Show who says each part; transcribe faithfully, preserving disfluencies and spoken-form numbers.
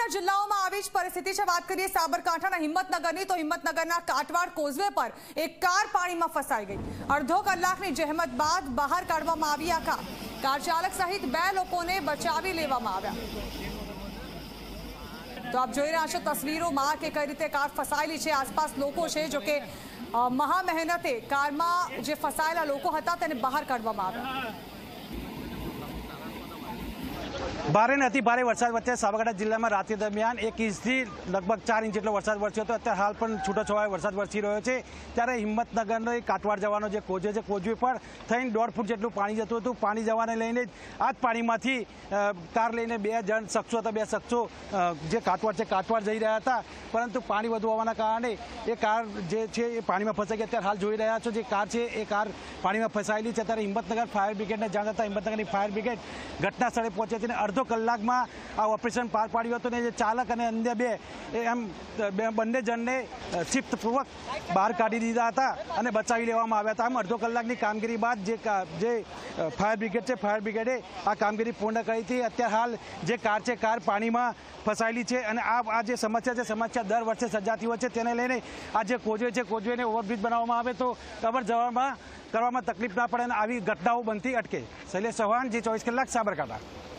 Speaker 1: જિલ્લાઓમાં આવી જ પરિસ્થિતિ છે। વાત કરીએ સાબરકાંઠાના હિંમતનગરની તો હિંમતનગરના કાટવાડ કોઝવે પર એક કાર પાણીમાં ફસાઈ ગઈ। અડધો કલાકની જહેમત બાદ બહાર કાઢવામાં આવી આ કાર। કાર ચાલક સહિત બે લોકોને બચાવી લેવામાં આવ્યા। તો આપ જોઈ રહ્યા છો તસવીરોમાં કે કઈ રીતે કાર ફસાયેલી છે। આસપાસ લોકો છે, જો કે મહા મહેનતે કારમાં જે ફસાયેલા લોકો હતા તેને બહાર કાઢવામાં આવ્યા।
Speaker 2: भारे ने अति भारे वरसाद वच्चे साबरकांठा जिल्ला में रात्रि दरमियान एक इंच थी लगभग चार इंच जेटलो वरसाद वरस्यो हतो। अत्यारे हाल पण छूटोछवायो वरसाद वरसी रह्यो छे। त्यारे हिंमतनगरनो काटवाड जवानो जे कोजवे छे, कोजवे पर थईने दौड़ फूट जेटલું पाणी जतुं हतुं। पाणी जवाने लईने आ ज पाणीमांथी कार लईने बे जण शख्सो हता। बे शख्सो जे काटवाड छे काटवाड जई रह्या हता, परंतु पाणी वधु होवाना कारणे ए कार जे छे ए पाणीमां फसाई गई। अत्यारे हाल जोई रह्या छो जे कार छे ए कार पाणीमां फसायेली छे। त्यारे हिंमतनगर फायर ब्रिगेडने जाण थતાં हिंमतनगरनी फायर ब्रिगेड घटना स्थळे पहोंचे छे। अर्धो कलाक में आ ऑपरेशन पार पाड्યું હતું ने जे चालक अने अन्य बे एम बंने जणने शिफ्टपूर्वक बहार काढी दीधा हता अने बचावी लेवामां આવ્યા હતા। आम अर्धो कलाकनी कामगीरी बाद जे जे फायर ब्रिगेड छे फायर ब्रिगेडे आ कामगीरी पूर्ण करी थी। अत्यारे हाल जे कार छे कार पाणीमां फसायेली छे अने आ आ जे समस्या छे समस्या दर वर्षे सर्जाती होय छे। तेने लईने आ जे कोजवे छे कोजवेने ओवरब्रिज बनाववामां आवे तो अवर जवरमां કરવામાં તકલીફ ના પડે અને આવી ઘટનાઓ બનતી અટકે। શૈલેષ ચૌહાણ, જી ચોવીસ કલાક, સાબરકાંઠા।